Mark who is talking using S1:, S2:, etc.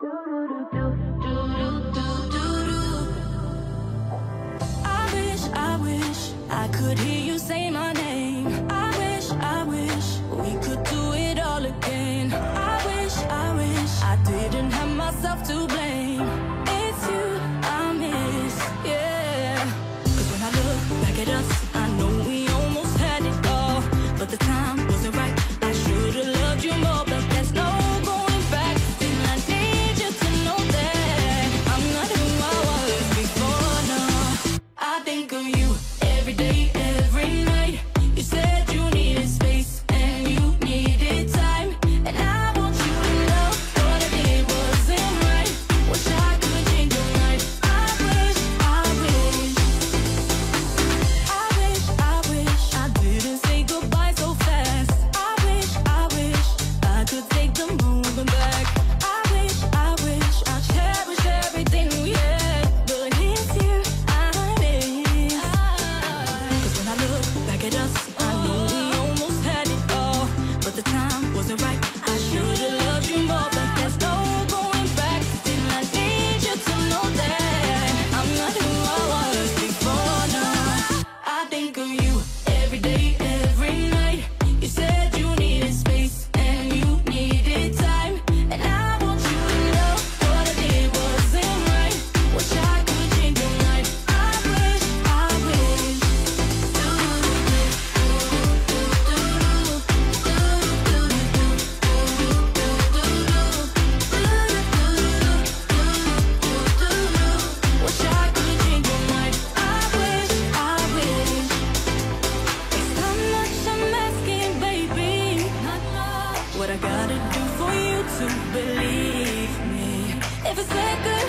S1: I wish I could hear you say my name. I wish we could do it all again. I wish I didn't have myself to blame. It's you I miss, yeah. 'Cause when I look back at us, I know we almost had it all, but the time wasn't right. I should've loved you more, but there's no going back. Still I need you to know that I'm not who I was before, no. I think of you every day, every night. You said you needed space and you needed time, and I want you to know what I did wasn't right. Wish I could change your life. I wish I didn't say goodbye so fast. I wish I could take the moment back. I wish I cherish everything we had, but it's you I miss. 'Cause when I look back at us, I know we almost had it all, but the time wasn't right. I should've loved you more, but there's no going back. Still I need you to know that I'm not who I was before, no. I think of you every day, every night. You said you needed space and you needed time, and I want you to know what I did wasn't right. Wish I could change your life. I wish. Wish I could change your life. I wish. It's not much I'm asking, baby. What I gotta do for you to believe me? If it's like a